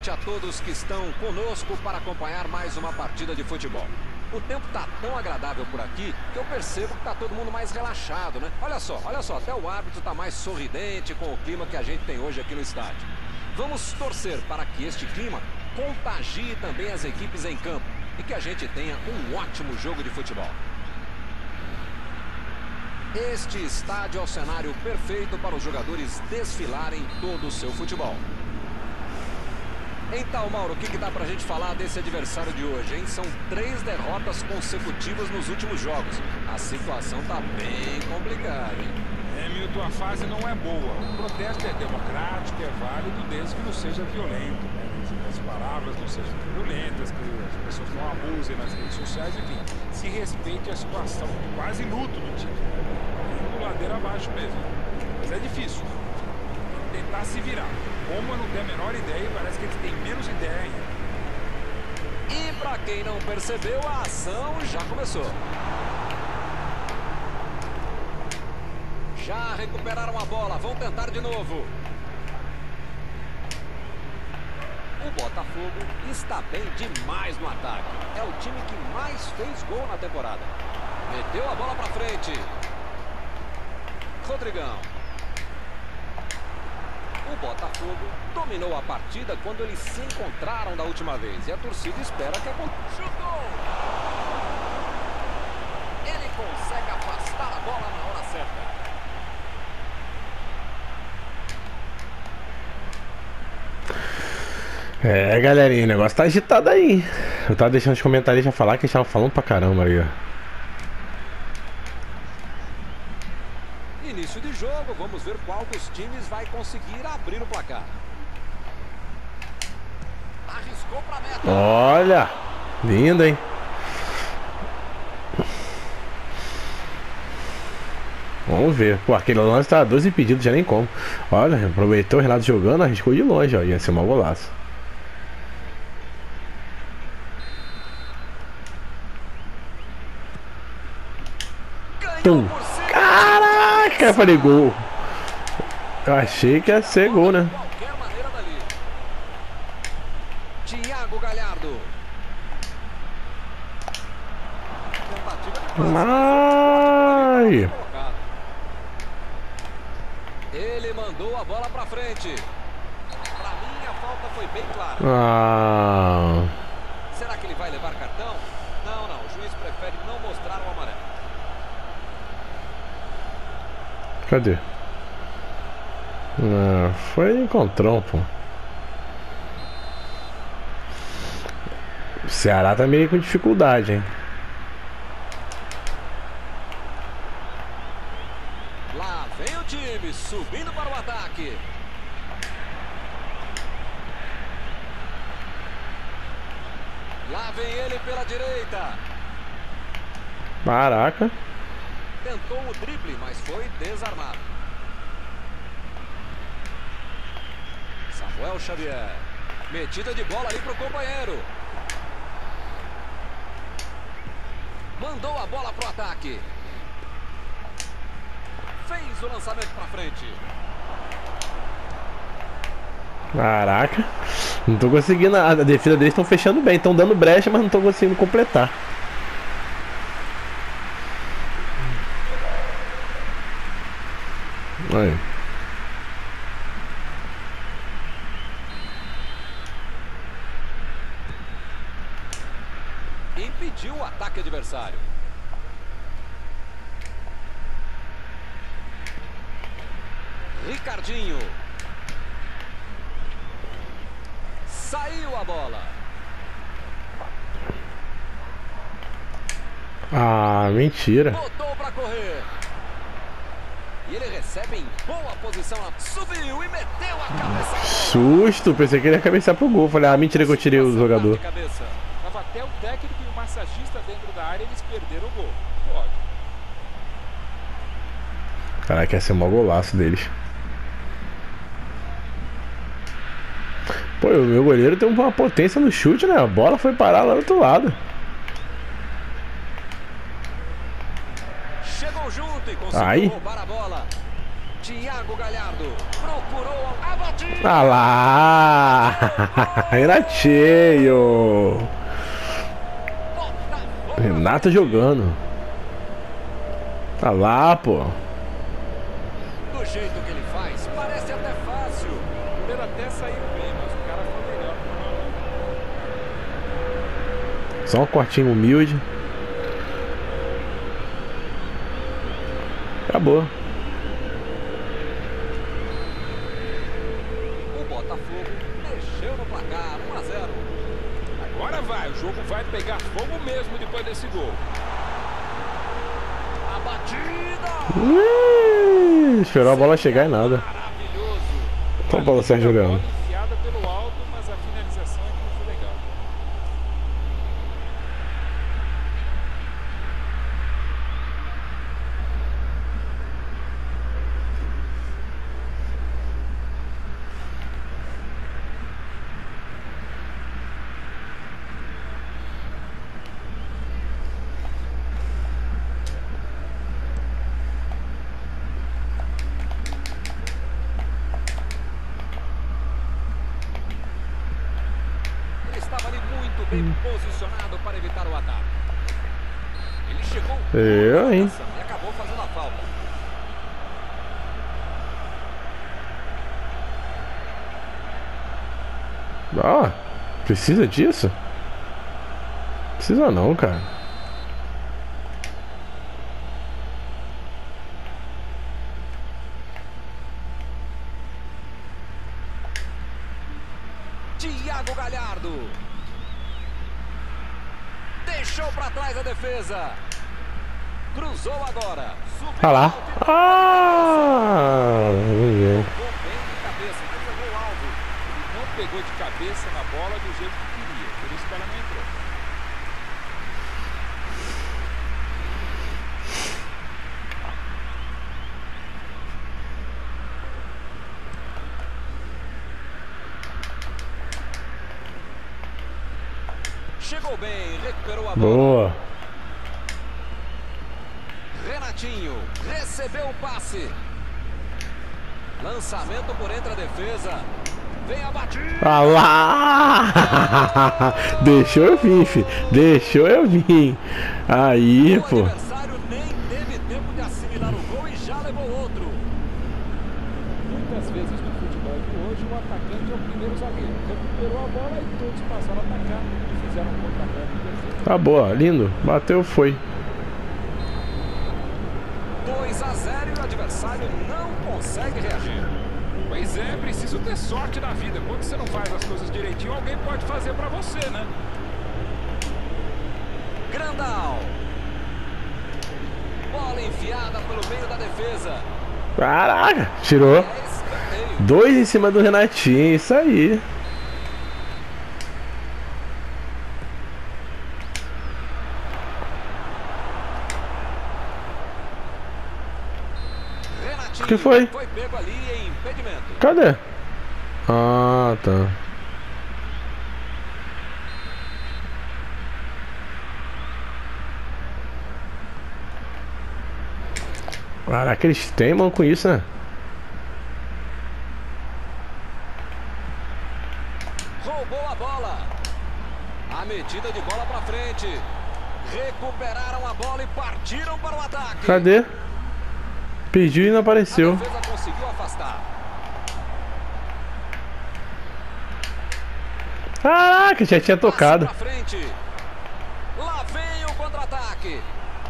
noite a todos que estão conosco para acompanhar mais uma partida de futebol. O tempo está tão agradável por aqui que eu percebo que está todo mundo mais relaxado, né? Olha só, até o árbitro está mais sorridente com o clima que a gente tem hoje aqui no estádio. Vamos torcer para que este clima contagie também as equipes em campo e que a gente tenha um ótimo jogo de futebol. Este estádio é o cenário perfeito para os jogadores desfilarem todo o seu futebol. Então, Mauro, o que dá pra gente falar desse adversário de hoje, hein? São 3 derrotas consecutivas nos últimos jogos. A situação tá bem complicada, hein? Milton, a fase não é boa. O protesto é democrático, é válido, desde que não seja violento, né? Desde que as palavras não sejam violentas, que as pessoas não abusem nas redes sociais, enfim. Se respeite a situação de quase luto do time. Indo ladeira abaixo mesmo. Mas é difícil. Tentar se virar. Como eu não tenho a menor ideia, parece que eles têm menos ideia ainda. E para quem não percebeu, a ação já começou. Já recuperaram a bola, vão tentar de novo. O Botafogo está bem demais no ataque. É o time que mais fez gol na temporada. Meteu a bola para frente. Rodrigão. O Botafogo dominou a partida quando eles se encontraram da última vez. E a torcida espera que aconteça. Chutou! Ele consegue afastar a bola na hora certa. É, galerinha, o negócio tá agitado aí. Eu tava deixando os comentaristas falar que eles estavam falando pra caramba aí, ó. Início de jogo, vamos ver qual dos times vai conseguir abrir o placar. Arriscou pra meta. Olha, lindo, hein? Vamos ver. Pô, aquele lance tá 12 impedidos, já nem como. Olha, aproveitou o Renato jogando, arriscou de longe, ó. Ia ser um golaço. Caraca, eu falei gol. Eu achei que ia ser gol, né? Qualquer maneira dali. Thiago Galhardo. Tentativa de Ai. Ele mandou a bola pra frente. Pra mim a falta foi bem clara. Ah. Será que ele vai levar cartão? Não, o juiz prefere não mostrar o amarelo. Cadê? Ah, foi encontrão, pô. O Ceará tá meio com dificuldade, hein? Lá vem o time subindo para o ataque. Lá vem ele pela direita. Caraca. Tentou o drible, mas foi desarmado. Samuel Xavier. Metida de bola ali para o companheiro. Mandou a bola para o ataque. Fez o lançamento para frente. Caraca. Não tô conseguindo. A defesa deles estão fechando bem. Estão dando brecha, mas não tô conseguindo completar. Aí. Impediu o ataque adversário. Ricardinho. Saiu a bola. Ah, mentira. Botou para correr. E ele recebe em boa posição. Subiu e meteu a cabeça. Susto, pensei que ele ia cabeçar pro gol. Falei, ah, mentira que eu tirei o jogador. Tava até o técnico e o massagista dentro da área, eles perderam o gol. Pode. Caraca, ia ser um golaço deles. Pô, o meu goleiro tem uma potência no chute, né? A bola foi parar lá do outro lado. Chegou junto e conseguiu roubar a bola. Thiago Galhardo procurou a batida. Ah lá! Era cheio! Renato jogando. Tá lá, pô. Do jeito que ele faz, parece até fácil. O goleiro até saiu bem, mas o cara foi melhor. Só um cortinho humilde. Acabou. O Botafogo mexeu no placar, 1 a 0. Agora vai, o jogo vai pegar fogo mesmo depois desse gol. A batida! Esperou a bola chegar e nada. Maravilhoso. Então, bola, Sérgio Bola Leão. enfiada pelo alto, mas a finalização é que não foi legal. Ele estava ali muito bem posicionado para evitar o ataque. Ele chegou Eu, hein? e acabou fazendo a falta. Ah, precisa disso? Precisa não, cara. Thiago Galhardo deixou para trás a defesa. Cruzou agora. Subiu Ah lá. alto e Ah, vamos ver. jogou bem de cabeça, mas errou o alvo. Ele não pegou de cabeça na bola do jeito que queria, por isso que ela não entrou. Chegou bem, recuperou a bola. Boa. Renatinho recebeu o passe. Lançamento por entre a defesa. Vem a batida. Ah lá! Deixou eu vir, fi. Deixou eu vir. Aí, O pô. adversário nem teve tempo de assimilar o gol e já levou outro. Muitas vezes no futebol de hoje o atacante é o primeiro zagueiro. Recuperou a bola e todos passaram a atacar e fizeram um contra-ataque perfeito. Tá boa, lindo. Bateu, foi. 2 a 0 e o adversário não consegue reagir. Pois é, preciso ter sorte na vida. Quando você não faz as coisas direitinho, alguém pode fazer pra você, né? Grandal. Bola enfiada pelo meio da defesa. Caraca, tirou. É escanteio. 2 em cima do Renatinho, isso aí. Renatinho Que foi? Foi pego ali em impedimento. Cadê? Ah, tá. Caraca, eles teimam com isso, né? Roubou a bola. A metida de bola pra frente. Recuperaram a bola e partiram para o ataque. Cadê? Pediu e não A apareceu. defesa conseguiu afastar. Caraca, já tinha tocado. Passe pra frente. Lá vem o contra-ataque.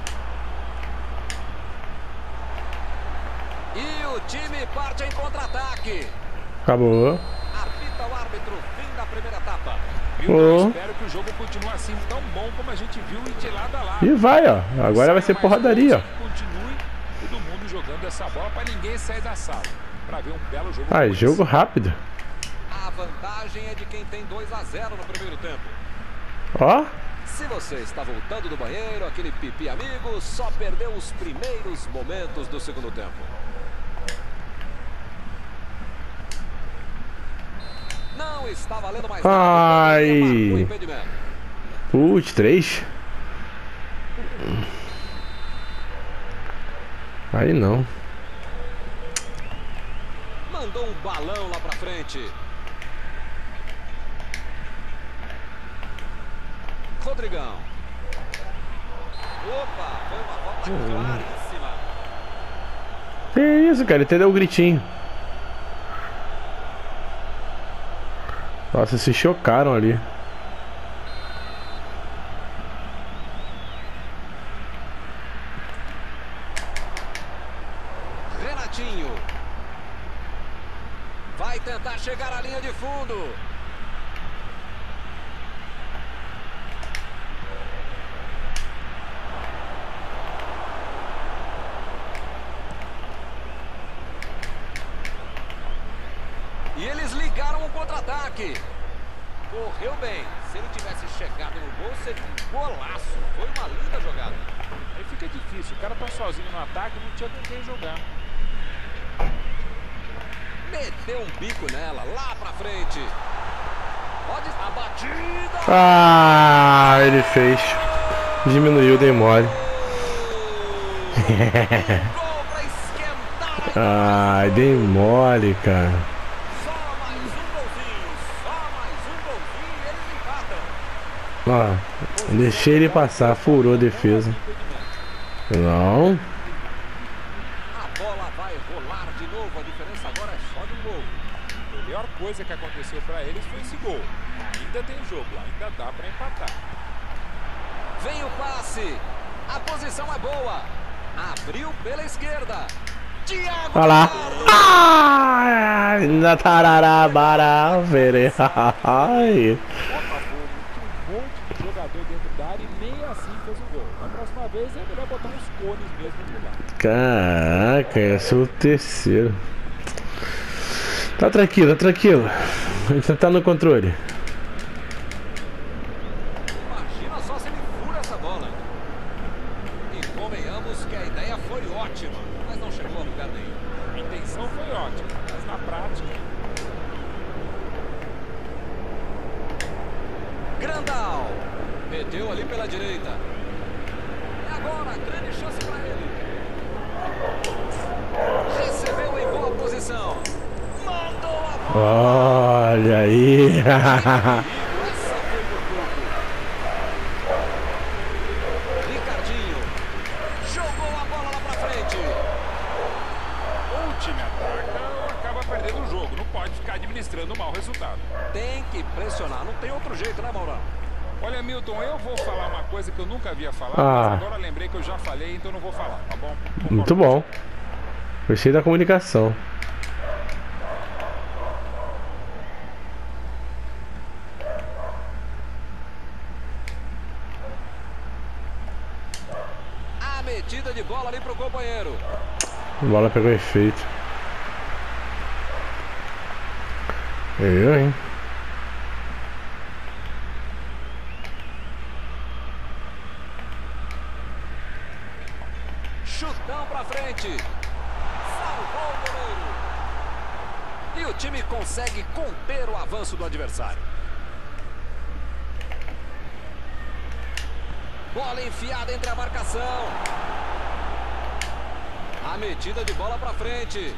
E o time parte em contra-ataque. Acabou. Apita o árbitro, fim da primeira etapa. Milton, Ô. eu espero que o jogo continue assim tão bom como a gente viu e de lado a lado. E vai, ó. Agora vai ser Saia mais porradaria, ó. gols, que continue todo mundo jogando essa bola para ninguém sair da sala. Para ver um belo jogo. Ah, como esse. jogo rápido. A vantagem é de quem tem 2 a 0 no primeiro tempo. Ó. Se você está voltando do banheiro, aquele pipi amigo, só perdeu os primeiros momentos do segundo tempo. Não está valendo mais nada. Ai. O impedimento. Putz, 3. Aí não. Mandou um balão lá pra frente. Rodrigão. Opa, foi uma volta claríssima. Que isso, cara? Ele até deu um gritinho. Nossa, se chocaram ali. Renatinho. Vai tentar chegar à linha de fundo. E eles ligaram um contra-ataque. Correu bem. Se ele tivesse chegado no gol, seria um golaço. Foi uma linda jogada. Aí fica difícil. O cara tá sozinho no ataque, não tinha com quem jogar. Meteu um bico nela, lá pra frente. Pode a batida. Ah, ele fez. Diminuiu, dei mole. Gol pra esquentar. Ai, dei mole, cara. Só mais um golzinho. Só mais um golzinho e eles empatam. Ó, deixei ele passar, furou a defesa. Não. A bola vai rolar de novo. A diferença agora é só de um gol. A melhor coisa que aconteceu pra eles foi esse gol. Ainda tem jogo, ainda dá pra empatar. Vem o passe. A posição é boa. Abriu pela esquerda. Thiago. Olha lá. Galhardo. Ai, na tararabara, vere. Ai. Botafogo tinha um monte de jogador dentro da área e nem assim fez o gol. Na próxima vez é melhor botar uns cones mesmo do lado. Caraca, esse é o terceiro. Tá tranquilo, tá tranquilo. A gente tá no controle. Imagina só se ele fura essa bola. E convenhamos que a ideia foi ótima, mas não chegou a lugar nenhum. A intenção foi ótima, mas na prática... Grandal. Meteu ali pela direita. É agora, grande chance para ele. Recebeu em boa posição. Mandou a bola. Olha aí. Essa foi por pouco. Ricardinho. Jogou a bola lá pra frente. Ou o time ataca ou acaba perdendo o jogo. Não pode ficar administrando um mau resultado. Tem que pressionar, não tem outro jeito, né, Maurão? Olha, Milton, eu vou falar uma coisa que eu nunca havia falado, Ah. mas agora lembrei que eu já falei, então não vou falar, tá bom? Muito bom. Gostei da comunicação. A metida de bola ali pro companheiro. A bola pegou efeito. Eu, hein? Chutão pra frente. Salvou o goleiro. E o time consegue conter o avanço do adversário. Bola enfiada entre a marcação. A metida de bola pra frente.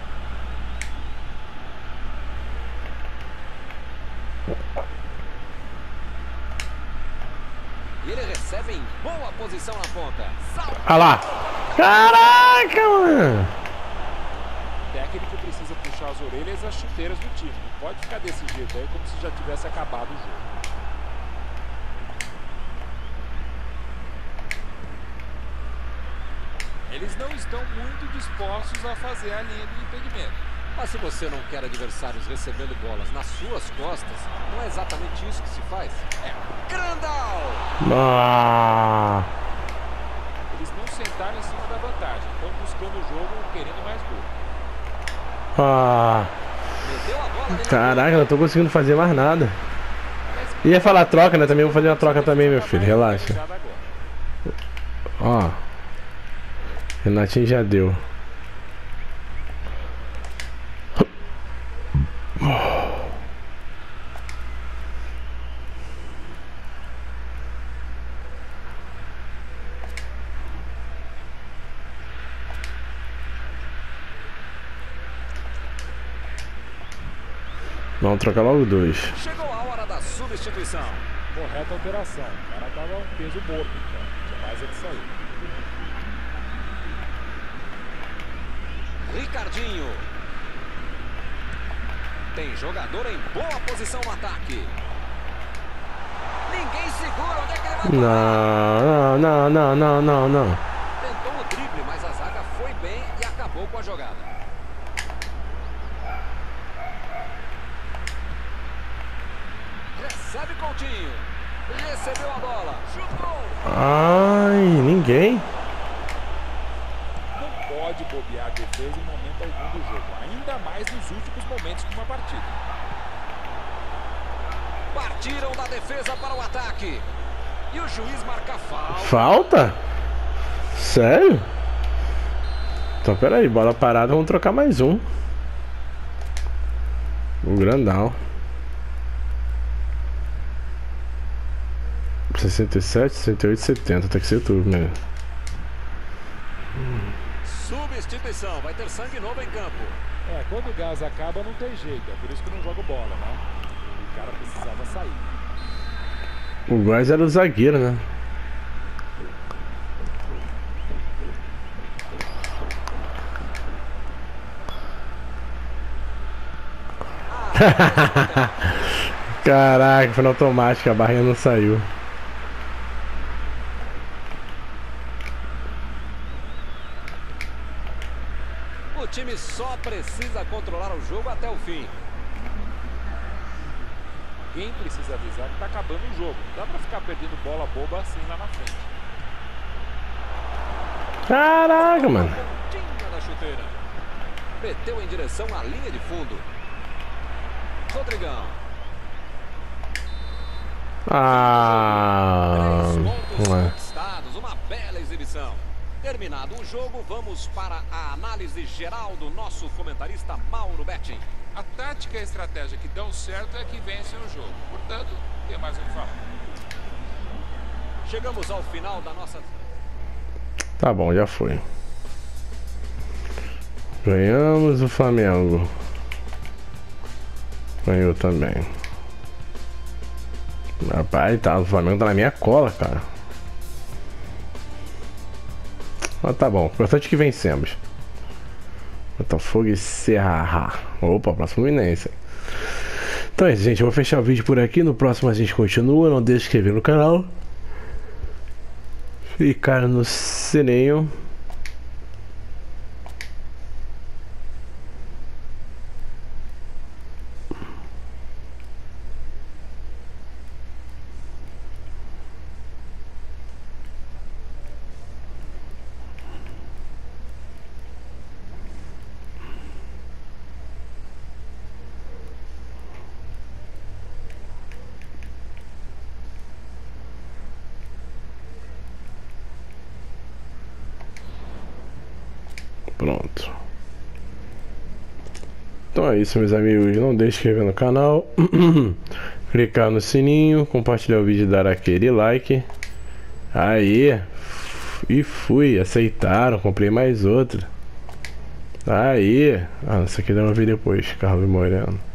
E ele recebe em boa posição na ponta. Olha lá. Caraca, mano. O técnico precisa puxar as orelhas e as chuteiras do time. Não pode ficar desse jeito aí, como se já tivesse acabado o jogo. Eles não estão muito dispostos a fazer a linha de impedimento. Mas se você não quer adversários recebendo bolas nas suas costas, não é exatamente isso que se faz. É Grandal! Ah. Eles não sentaram em cima da vantagem. Estão buscando o jogo, querendo mais gol. Ah. Meteu a bola ali. Caraca, não tô conseguindo fazer mais nada. Ia falar troca, né? Também vou fazer uma troca também, meu filho. Relaxa. Ó. Renatinho já deu. Vamos trocar logo 2. Chegou a hora da substituição. Correta alteração. O cara tava um peso morto, então. Tinha mais é que sair. Ricardinho. Tem jogador em boa posição no ataque. Ninguém segura. Onde é que ele vai parar? Não. Tentou o drible, mas a zaga foi bem e acabou com a jogada. Recebe Coutinho. Recebeu a bola. Chutou. Ai, ninguém. Não pode bobear a defesa em momento algum do jogo. Ainda mais nos últimos momentos de uma partida. Partiram da defesa para o ataque. E o juiz marca falta. Falta? Sério? Então pera aí, bola parada, vamos trocar mais um. O grandão. 67, 68, 70, tem que ser tudo mesmo. Substituição, vai ter sangue novo em campo. Quando o gás acaba não tem jeito. É por isso que eu não jogo bola, né? O cara precisava sair. O Góes era o zagueiro, né? Caraca, foi no automático, a barrinha não saiu. O time só precisa controlar o jogo até o fim. Quem precisa avisar que tá acabando o jogo. Não dá pra ficar perdendo bola boba assim lá na frente. Caraca, mano. Pontinha da chuteira. Meteu em direção à linha de fundo. Rodrigão. Três pontos conquistados, uma bela exibição. Terminado o jogo, vamos para a análise geral do nosso comentarista Mauro Betting. A tática e a estratégia que dão certo é que vencem o jogo. Portanto, tem mais o que falar. Chegamos ao final da nossa... Tá bom, já foi. Ganhamos, o Flamengo ganhou também. Rapaz, tá, o Flamengo tá na minha cola, cara. Mas tá bom, importante que vencemos. Botafogo e Ceará. Opa, próximo Fluminense. Então é isso, gente. Eu vou fechar o vídeo por aqui. No próximo a gente continua. Não deixe de se inscrever no canal. Ficar no sininho. Pronto. Então é isso, meus amigos. Não deixe de se inscrever no canal. Clicar no sininho. Compartilhar o vídeo e dar aquele like. Aí. E fui. Aceitaram. Comprei mais outra. Aí. Ah, essa aqui eu vou ver depois. Carlos Moreno.